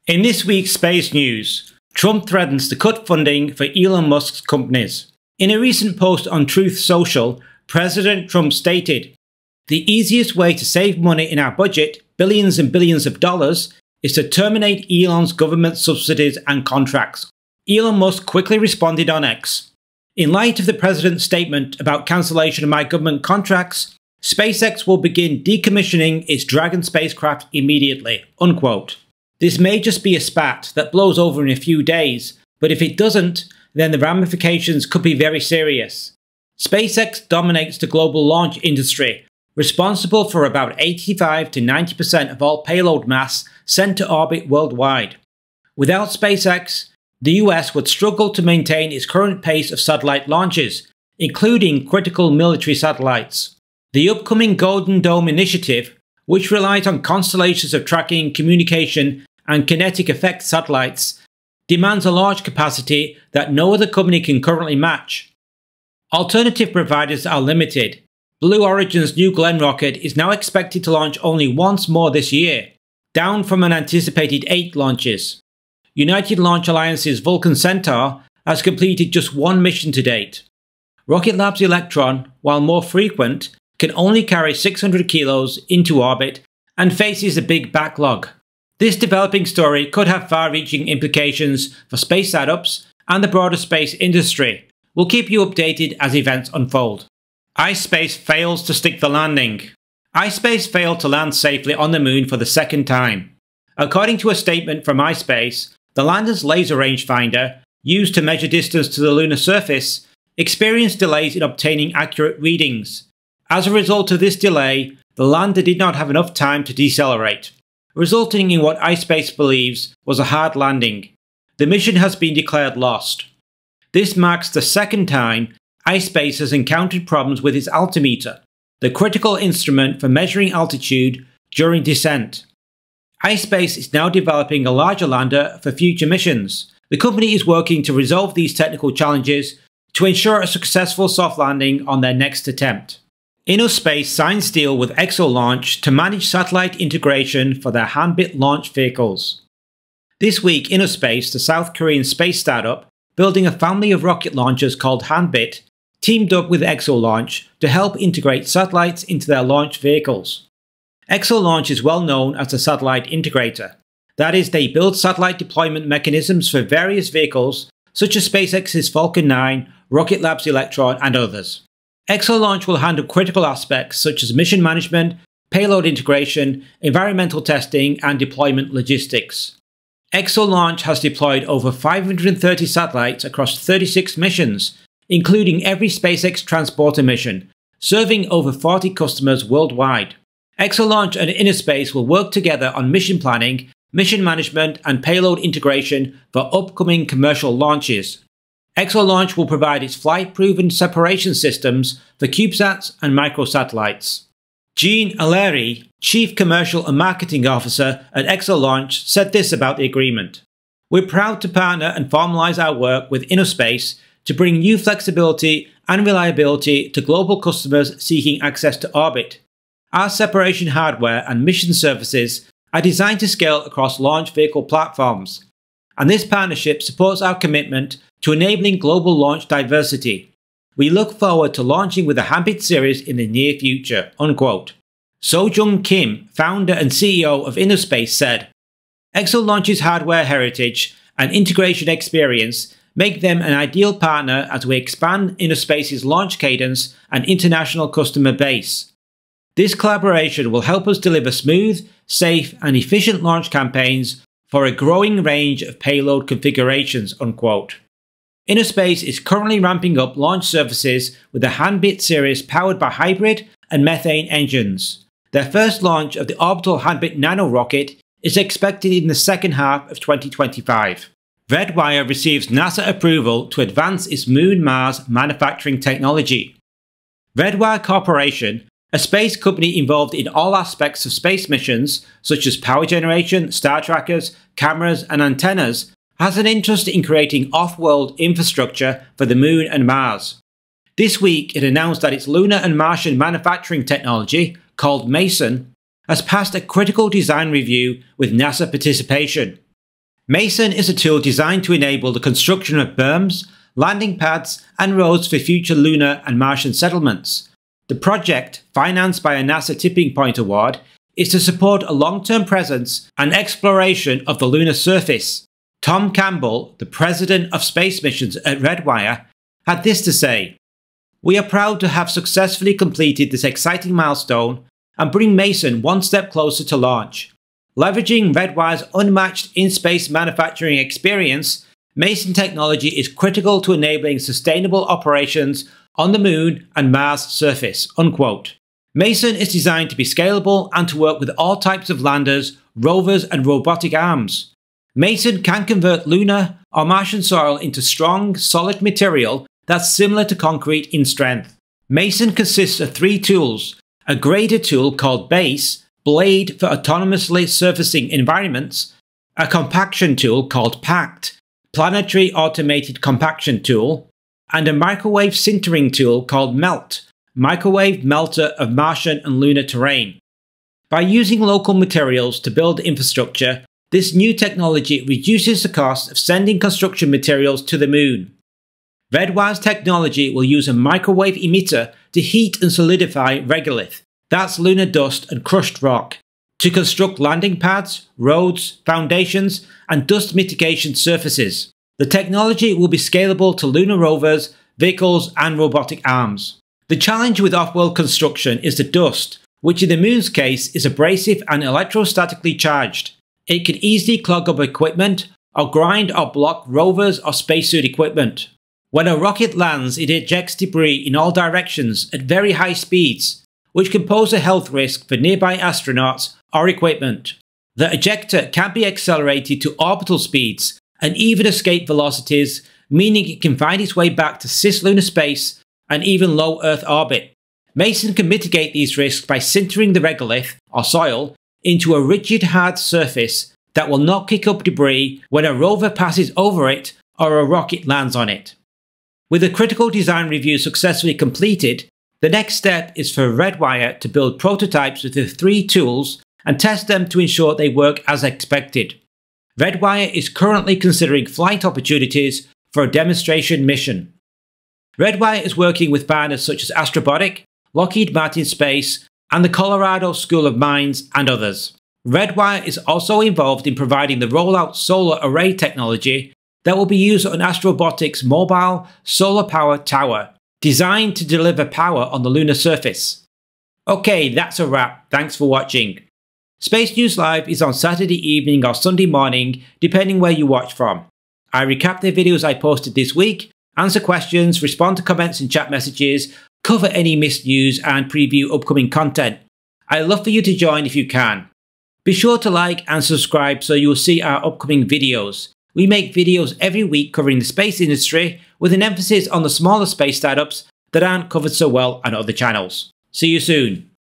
In this week's space news, Trump threatens to cut funding for Elon Musk's companies. In a recent post on Truth Social, President Trump stated, "The easiest way to save money in our budget, billions and billions of dollars, is to terminate Elon's government subsidies and contracts." Elon Musk quickly responded on X, "In light of the president's statement about cancellation of my government contracts, SpaceX will begin decommissioning its Dragon spacecraft immediately." Unquote. This may just be a spat that blows over in a few days, but if it doesn't, then the ramifications could be very serious. SpaceX dominates the global launch industry, responsible for about 85 to 90% of all payload mass sent to orbit worldwide. Without SpaceX, the US would struggle to maintain its current pace of satellite launches, including critical military satellites. The upcoming Golden Dome initiative, which relies on constellations of tracking, communication, and kinetic effect satellites, demands a large capacity that no other company can currently match. Alternative providers are limited. Blue Origin's New Glenn rocket is now expected to launch only once more this year, down from an anticipated 8 launches. United Launch Alliance's Vulcan Centaur has completed just 1 mission to date. Rocket Lab's Electron, while more frequent, can only carry 600 kilos into orbit and faces a big backlog. This developing story could have far-reaching implications for space startups and the broader space industry. We'll keep you updated as events unfold. ispace fails to stick the landing. ispace failed to land safely on the moon for the second time. According to a statement from ispace, the lander's laser rangefinder, used to measure distance to the lunar surface, experienced delays in obtaining accurate readings. As a result of this delay, the lander did not have enough time to decelerate, resulting in what ispace believes was a hard landing. The mission has been declared lost. This marks the second time ispace has encountered problems with its altimeter, the critical instrument for measuring altitude during descent. ispace is now developing a larger lander for future missions. The company is working to resolve these technical challenges to ensure a successful soft landing on their next attempt. InnoSpace signs deal with Exolaunch to manage satellite integration for their Hanbit launch vehicles. This week, InnoSpace, the South Korean space startup building a family of rocket launchers called Hanbit, teamed up with Exolaunch to help integrate satellites into their launch vehicles. Exolaunch is well known as a satellite integrator. That is, they build satellite deployment mechanisms for various vehicles such as SpaceX's Falcon 9, Rocket Lab's Electron, and others. Exolaunch will handle critical aspects such as mission management, payload integration, environmental testing, and deployment logistics. Exolaunch has deployed over 530 satellites across 36 missions, including every SpaceX transporter mission, serving over 40 customers worldwide. Exolaunch and InnoSpace will work together on mission planning, mission management, and payload integration for upcoming commercial launches. Exolaunch will provide its flight-proven separation systems for CubeSats and microsatellites. Jean Allery, Chief Commercial and Marketing Officer at Exolaunch, said this about the agreement. "We're proud to partner and formalize our work with InnoSpace to bring new flexibility and reliability to global customers seeking access to orbit. Our separation hardware and mission services are designed to scale across launch vehicle platforms, and this partnership supports our commitment to enabling global launch diversity. We look forward to launching with the Hanbit series in the near future." Unquote. So-Jung Kim, founder and CEO of InnoSpace, said, "Exolaunch's hardware heritage and integration experience make them an ideal partner as we expand InnoSpace's launch cadence and international customer base. This collaboration will help us deliver smooth, safe, and efficient launch campaigns for a growing range of payload configurations." Unquote. InnoSpace is currently ramping up launch services with the Hanbit series powered by hybrid and methane engines. Their first launch of the orbital Hanbit Nano rocket is expected in the second half of 2025. Redwire receives NASA approval to advance its Moon-Mars manufacturing technology. Redwire Corporation, a space company involved in all aspects of space missions such as power generation, star trackers, cameras, and antennas, has an interest in creating off-world infrastructure for the Moon and Mars. This week, it announced that its lunar and Martian manufacturing technology, called Mason, has passed a critical design review with NASA participation. Mason is a tool designed to enable the construction of berms, landing pads, and roads for future lunar and Martian settlements. The project, financed by a NASA Tipping Point Award, is to support a long-term presence and exploration of the lunar surface. Tom Campbell, the president of space missions at Redwire, had this to say: "We are proud to have successfully completed this exciting milestone and bring Mason one step closer to launch. Leveraging Redwire's unmatched in-space manufacturing experience, Mason technology is critical to enabling sustainable operations on the Moon and Mars surface." Unquote. Mason is designed to be scalable and to work with all types of landers, rovers, and robotic arms. Mason can convert lunar or Martian soil into strong, solid material that's similar to concrete in strength. Mason consists of 3 tools: a grader tool called Base, blade for autonomously surfacing environments; a compaction tool called Pact, planetary automated compaction tool; and a microwave sintering tool called Melt, microwave melter of Martian and lunar terrain. By using local materials to build infrastructure, this new technology reduces the cost of sending construction materials to the Moon. Redwire's technology will use a microwave emitter to heat and solidify regolith, that's lunar dust and crushed rock, to construct landing pads, roads, foundations, and dust mitigation surfaces. The technology will be scalable to lunar rovers, vehicles, and robotic arms. The challenge with off-world construction is the dust, which in the Moon's case is abrasive and electrostatically charged. It can easily clog up equipment, or grind or block rovers or spacesuit equipment. When a rocket lands, it ejects debris in all directions at very high speeds, which can pose a health risk for nearby astronauts or equipment. The ejector can be accelerated to orbital speeds and even escape velocities, meaning it can find its way back to cislunar space and even low Earth orbit. Mason can mitigate these risks by sintering the regolith, or soil, into a rigid hard surface that will not kick up debris when a rover passes over it or a rocket lands on it. With a critical design review successfully completed, the next step is for Redwire to build prototypes with the 3 tools and test them to ensure they work as expected. Redwire is currently considering flight opportunities for a demonstration mission. Redwire is working with partners such as Astrobotic, Lockheed Martin Space, and the Colorado School of Mines, and others. Redwire is also involved in providing the rollout solar array technology that will be used on Astrobotic's mobile solar power tower, designed to deliver power on the lunar surface. Okay, that's a wrap. Thanks for watching. Space News Live is on Saturday evening or Sunday morning, depending where you watch from. I recap the videos I posted this week, answer questions, respond to comments and chat messages, cover any missed news, and preview upcoming content. I'd love for you to join if you can. Be sure to like and subscribe so you will see our upcoming videos. We make videos every week covering the space industry, with an emphasis on the smaller space startups that aren't covered so well on other channels. See you soon.